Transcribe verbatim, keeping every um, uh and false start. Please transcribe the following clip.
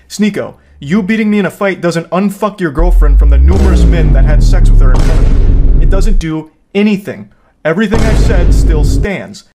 Sneeko, you beating me in a fight doesn't unfuck your girlfriend from the numerous men that had sex with her in front of you. It doesn't do anything. Everything I said still stands.